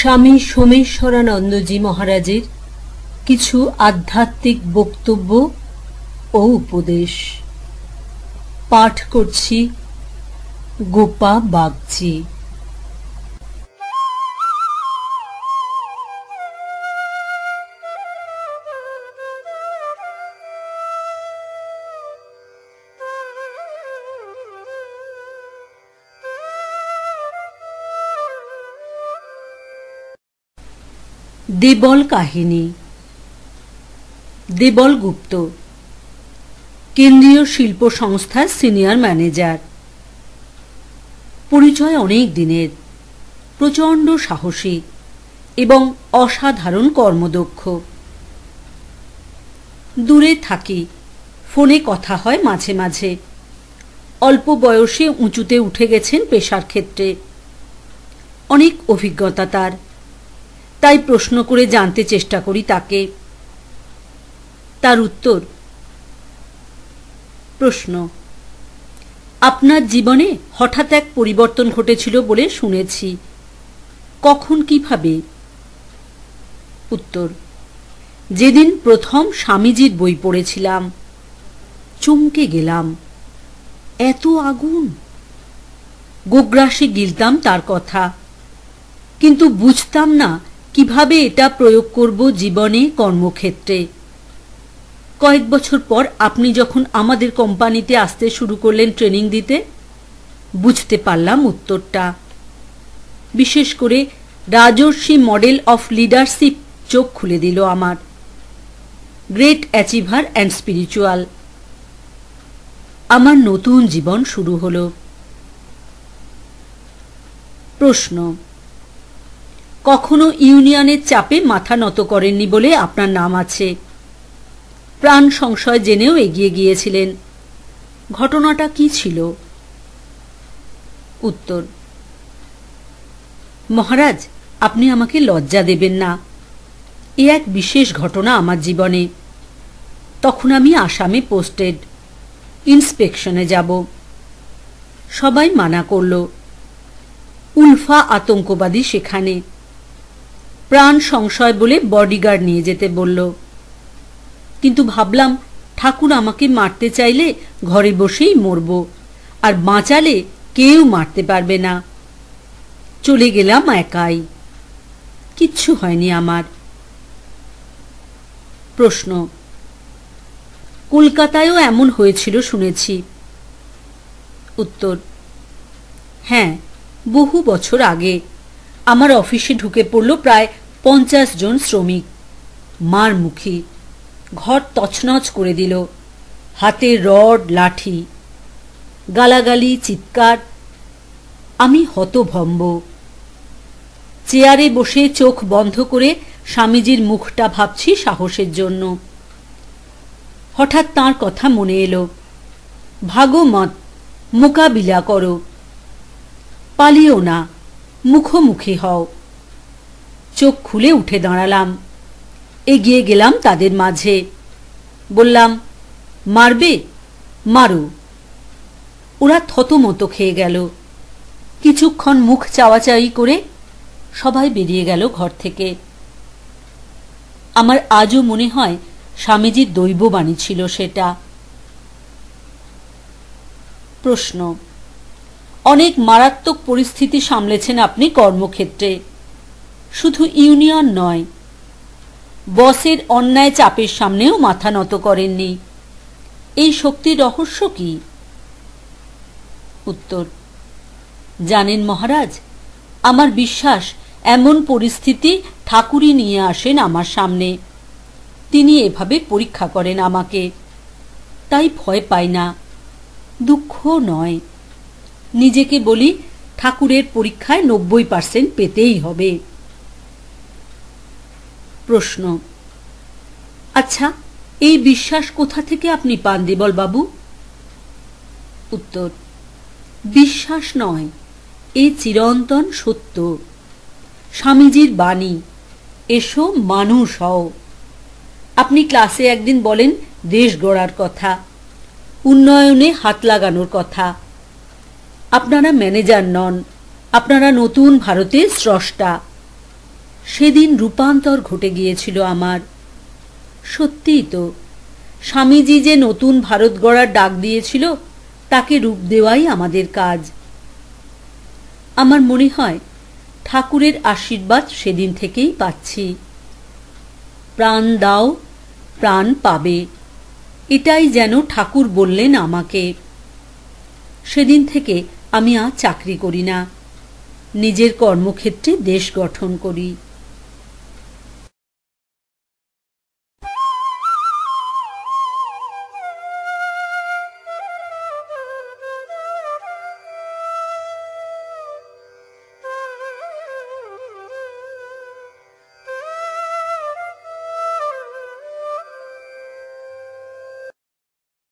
স্বামী সোমেশ্বরানন্দজি মহারাজের কিছু আধ্যাত্মিক বক্তব্য ও উপদেশ পাঠ করছি গোপা বাগচি। দেবল কাহিনী। দেবল গুপ্ত কেন্দ্রীয় শিল্প সংস্থার সিনিয়র ম্যানেজার। পরিচয় অনেক দিনের, প্রচণ্ড সাহসী এবং অসাধারণ কর্মদক্ষ। দূরে থাকি, ফোনে কথা হয় মাঝে মাঝে। অল্প বয়সে উঁচুতে উঠে গেছেন পেশার ক্ষেত্রে, অনেক অভিজ্ঞতা তার। তাই প্রশ্ন করে জানতে চেষ্টা করি তাকে। তার উত্তর: প্রশ্ন: আপনার জীবনে হঠাৎ এক পরিবর্তন ঘটেছিল বলে শুনেছি, কখন কিভাবে? উত্তর: যেদিন প্রথম স্বামীজির বই পড়েছিলাম, চমকে গেলাম। এত আগুন! গোগ্রাসে গিলতাম তার কথা, কিন্তু বুঝতাম না কিভাবে এটা প্রয়োগ করব জীবনে, কর্মক্ষেত্রে। কয়েক বছর পর আপনি যখন আমাদের কোম্পানিতে আসতে শুরু করলেন ট্রেনিং দিতে, বুঝতে পারলাম উত্তরটা। বিশেষ করে রাজর্ষি মডেল অফ লিডারশিপ চোখ খুলে দিল আমার। Great achiever and spiritual. আমার নতুন জীবন শুরু হলো। প্রশ্ন: কখনো ইউনিয়নের চাপে মাথা নত করেননি বলে আপনার নাম আছে। প্রাণ সংশয় জেনেও এগিয়ে গিয়েছিলেন। ঘটনাটা কি ছিল? উত্তর: মহারাজ, আপনি আমাকে লজ্জা দেবেন না। এ এক বিশেষ ঘটনা আমার জীবনে। তখন আমি আসামে পোস্টেড, ইন্সপেকশনে যাব। সবাই মানা করল। উলফা আতঙ্কবাদী সেখানে। প্রাণ সংশয় বলে বডিগার্ড নিয়ে যেতে বলল। কিন্তু ভাবলাম, ঠাকুর আমাকে মারতে চাইলে ঘরে বসেই মরব, আর বাঁচালে কেউ মারতে পারবে না। চলে গেলাম একাই। কিচ্ছু হয়নি আমার। প্রশ্ন: কলকাতায়ও এমন হয়েছিল শুনেছি। উত্তর: হ্যাঁ, বহু বছর আগে আমার অফিসে ঢুকে পড়ল প্রায় 50 জন শ্রমিক। মারমুখী, ঘর তছনছ করে দিল। হাতে রড, লাঠি, গালাগালি, চিৎকার। আমি হতভম্ব। চেয়ারে বসে চোখ বন্ধ করে স্বামীজির মুখটা ভাবছি সাহসের জন্য। হঠাৎ তাঁর কথা মনে এলো। ভাগো মত, মোকাবিলা করো, পালিও না, মুখোমুখি হও। চোখ খুলে উঠে দাঁড়ালাম। এগিয়ে গেলাম তাদের মাঝে। বললাম, মারবে? মারো। ওরা থতমত খেয়ে গেল। কিছুক্ষণ মুখ চাওয়াচাওয়ি করে সবাই বেরিয়ে গেল ঘর থেকে। আমার আজও মনে হয় স্বামীজির দৈববাণী ছিল সেটা। প্রশ্ন: অনেক মারাত্মক পরিস্থিতি সামলেছেন আপনি কর্মক্ষেত্রে। শুধু ইউনিয়ন নয়, বসের অন্যায় চাপের সামনেও মাথা নত করেননি। এই শক্তির রহস্য কি? উত্তর: জানেন মহারাজ, আমার বিশ্বাস এমন পরিস্থিতি ঠাকুরই নিয়ে আসেন আমার সামনে। তিনি এভাবে পরীক্ষা করেন আমাকে। তাই ভয় পাই না, দুঃখ নয়। নিজেকে বলি, ঠাকুরের পরীক্ষায় 90% পেতেই হবে। প্রশ্ন: আচ্ছা, এই বিশ্বাস কোথা থেকে আপনি পান দেবল বাবু? উত্তর: বিশ্বাস নয়, এ চিরন্তন সত্য। স্বামীজির বাণী, এসো মানুষ হও। আপনি ক্লাসে একদিন বলেন দেশ গড়ার কথা, উন্নয়নে হাত লাগানোর কথা। আপনারা ম্যানেজার নন, আপনারা নতুন ভারতের স্রষ্টা। সেদিন রূপান্তর ঘটে গিয়েছিল আমার। সত্যিই তো, স্বামীজি যে নতুন ভারত গড়ার ডাক দিয়েছিল তাকে রূপ দেওয়াই আমাদের কাজ। আমার মনে হয় ঠাকুরের আশীর্বাদ সেদিন থেকেই পাচ্ছি। প্রাণ দাও, প্রাণ পাবে, এটাই যেন ঠাকুর বললেন আমাকে। সেদিন থেকে আমি আর চাকরি করি না, নিজের কর্মক্ষেত্রে দেশ গঠন করি।